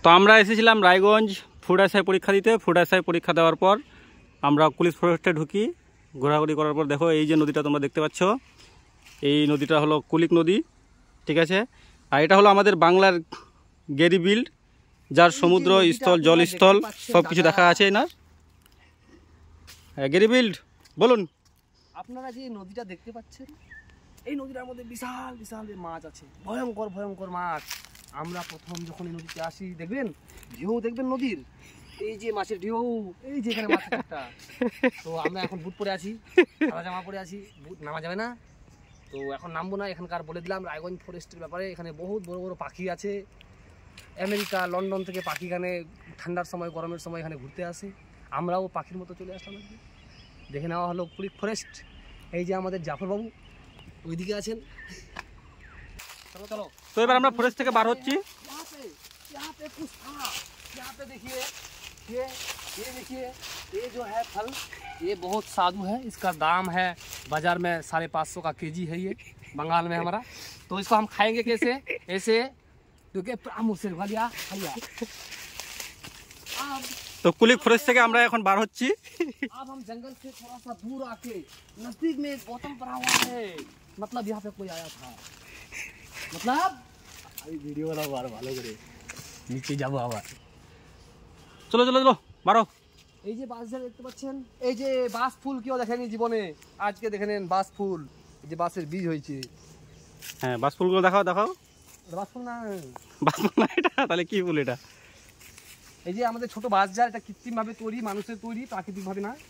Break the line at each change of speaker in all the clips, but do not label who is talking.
তো আমরা এসেছিলাম রায়গঞ্জ ফুড আইসাই পরীক্ষা দিতে। ফুড আইসাই পরীক্ষা দেওয়ার পর আমরা কুলিশ ফরেস্টে ঢুকি। ঘোরাঘুরি করার পর দেখো এই যে নদীটা তোমরা দেখতে পাচ্ছ, এই নদীটা হলো কুলিক নদী, ঠিক আছে। আর এটা হলো আমাদের বাংলার গেরিবিল্ড, যার সমুদ্র স্থল, জলস্থল সব কিছু দেখা আছে না। গেরিবিল্ড বলুন।
আপনারা যে নদীটা দেখতে পাচ্ছেন, এই নদীটার মধ্যে বিশাল বিশাল মাছ আছে, ভয়ঙ্কর ভয়ঙ্কর মাছ। আমরা প্রথম যখন এই নদীতে আসি, দেখবেন ঢেউ, দেখবেন নদীর এই যে মাছের ঢেউ, এই যে এখানে মাছ একটা। তো আমরা এখন বুট পরে আছি, সাদা জামা পরে আছি, বুট নামা যাবে না। তো এখন নামবো না। এখানকার বলে দিলাম রায়গঞ্জ ফরেস্টের ব্যাপারে, এখানে বহুত বড় বড় পাখি আছে। আমেরিকা, লন্ডন থেকে পাখি এখানে ঠান্ডার সময়, গরমের সময় এখানে ঘুরতে আসে। আমরাও পাখির মতো চলে আসলাম। দেখে নেওয়া হলো কুলিক ফরেস্ট। এই যে আমাদের জাফরবাবু ওইদিকে আছেন। চলো চলো।
তো এবার আমরা ফরেস্ট থেকে বার হচ্ছি।
यहाँ पे देखिए, ये देखिए, ये जो है फल, ये बहुत साधु है। इसका दाम है बाजार में 550 का केजी है ये, बंगाल में हमारा। तो इसको हम खाएंगे कैसे? ऐसे क्योंकि मुझसे लिया।
তো কুলিক ফরেস্ট থেকে আমরা এখন বার হচ্ছি।
अब हम जंगल से थोड़ा सा दूर आके नजदीक में एक बोतल पड़ा हुआ है, मतलब यहाँ पे कोई आया था। मतलब अभी वीडियो वाला बार ভালো করে নিচে যাব আবার।
চলো চলো চলো বারো।
এই যে বাঁশ দেখতে পাচ্ছেন, এই যে বাঁশ ফুল কেউ দেখেনি জীবনে, আজকে দেখে নেন বাঁশ ফুল। এই যে বাঁশের বীজ হয়েছে।
হ্যাঁ, বাঁশ ফুলগুলো দেখাও দেখাও।
বাঁশ ফুল না,
বাঁশ ফুল না এটা, তাহলে কি ফুল এটা?
এই যে আমাদের ছোট বাঁশঝাড়, এটা কৃত্রিম ভাবে তৈরি, মানুষের তৈরি, প্রাকৃতিক ভাবে না।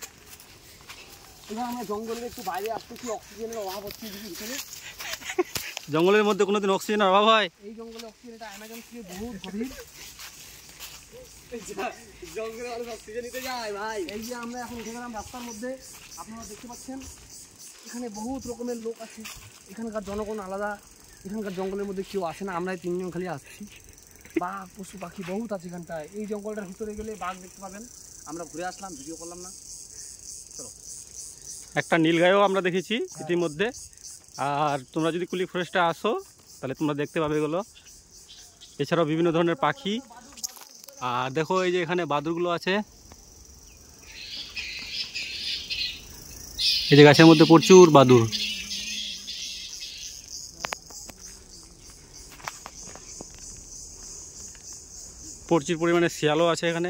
এবার আমরা জঙ্গলের একটু বাইরে আসতেছি, অক্সিজেনের অভাব হচ্ছে ভিতরে।
জঙ্গলের মধ্যে কোনোদিন অক্সিজেনের অভাব হয়?
এই জঙ্গলে অক্সিজেন, এটা অ্যামাজন থেকে বহুত গভীর। জঙ্গলে মানুষ অক্সিজেন নিতে যায় ভাই। এই যে আমরা এখন উঠে গেলাম রাস্তার মধ্যে, আপনারা দেখতে পাচ্ছেন এখানে বহুত রকমের লোক আছে। এখানকার জনগণ আলাদা, এখানকার জঙ্গলের মধ্যে কেউ আসে না, আমরাই 3 জন খালি আসছি। বাঘ, পশু পাখি বহুত আছে এখানটায়। এই জঙ্গলটার ভিতরে গেলে বাঘ দেখতে পাবেন। আমরা ঘুরে আসলাম, ভিডিও করলাম না। চলো।
একটা নীলগাইও আমরা দেখেছি ইতিমধ্যে। আর তোমরা যদি কুলিক ফরেস্টে আসো তাহলে তোমরা দেখতে পাবে এগুলো। এছাড়াও বিভিন্ন ধরনের পাখি। আর দেখো এই যে এখানে বাদুরগুলো আছে, এই যে গাছের মধ্যে প্রচুর বাদুর। প্রচুর পরিমাণে শিয়ালও আছে এখানে।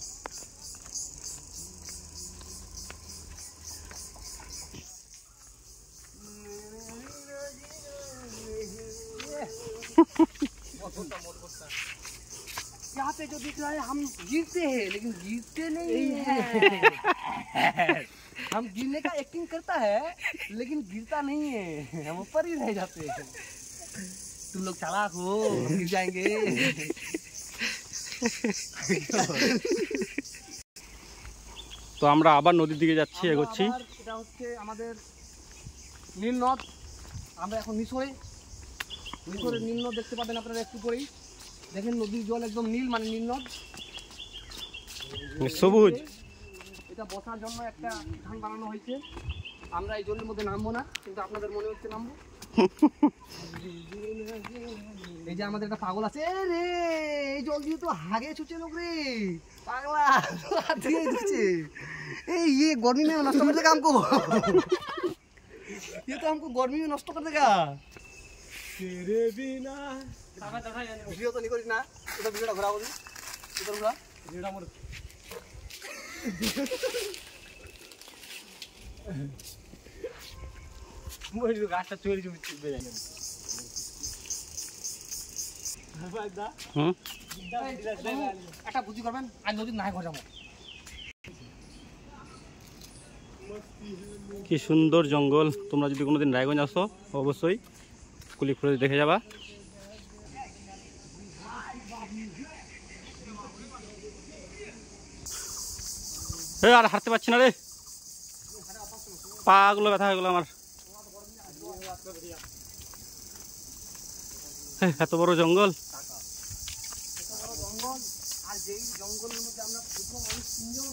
यहाँ पे जो दिख रहा है, हम गिरते हैं लेकिन गिरते नहीं है। हम गिरने का एक्टिंग करता है लेकिन गिरता नहीं है, हम ऊपर ही रह जाते हैं। तुम लोग चालाक हो, हम गिर जाएंगे।
তো আমরা আবার নদীর দিকে যাচ্ছি, এগোচ্ছি।
এটা হচ্ছে আমাদের নীল নদ। আমরা এখন মিশরে নীল নদ দেখতে পাবেন আপনারা একটু পরেই। দেখেন নদীর জল একদম নীল, মানে নীল নদ,
সবুজ।
এটা বসার জন্য একটা ধান বানানো হয়েছে। আমরা এই জলের মধ্যে নামবো না, কিন্তু আপনাদের মনে হচ্ছে নামবো। এই যে আমাদের একটা পাগল আছে রে, এই জল দিয়ে তো হাগে ছুটছে লোক রে, পাগলা দিয়ে দিচ্ছে। এই ये गर्मी में नष्ट कर देगा हमको, ये तो हमको गर्मी में नष्ट कर देगा। तेरे बिना ভিডিও তো নিকরিস না, এটা ভিডিওটা ঘোরাবো দি, এটা ঘোরা ভিডিওটা মোর। মই গাছটা চুরি চুরি চিপে যাই। একটা বুদ্ধি করবেন, আর নদীর নাই ঘর যাবো।
কি সুন্দর জঙ্গল। তোমরা যদি কোনোদিন রায়গঞ্জ আসো অবশ্যই কুলিক ফরেস্ট দেখে যাবা। আর হাঁটতে পারছি না রে, পা গুলো ব্যথা হয়ে গেল আমার। এত বড় জঙ্গল।
আর যেই জঙ্গলের মধ্যে আমরা প্রথম 3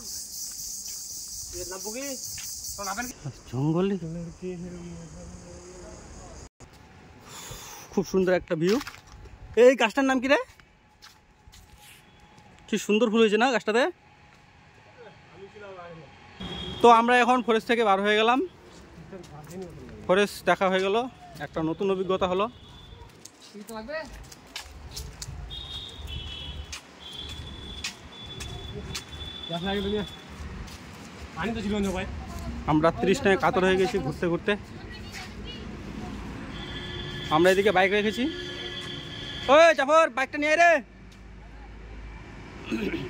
জন
জঙ্গলে খুব সুন্দর একটা ভিউ। এই গাছটার নাম কি রে? কি সুন্দর ফুল হয়েছে না গাছটাতে। তো আমরা এখন ফরেস্ট থেকে বার হয়ে গেলাম, ফরেস্ট দেখা হয়ে গেল, একটা নতুন অভিজ্ঞতা হলো। আমরা 30টায় কাতর হয়ে গেছি ঘুরতে ঘুরতে। আমরা এদিকে বাইক রেখেছি। ওই জাফর বাইকটা নিয়ে রে।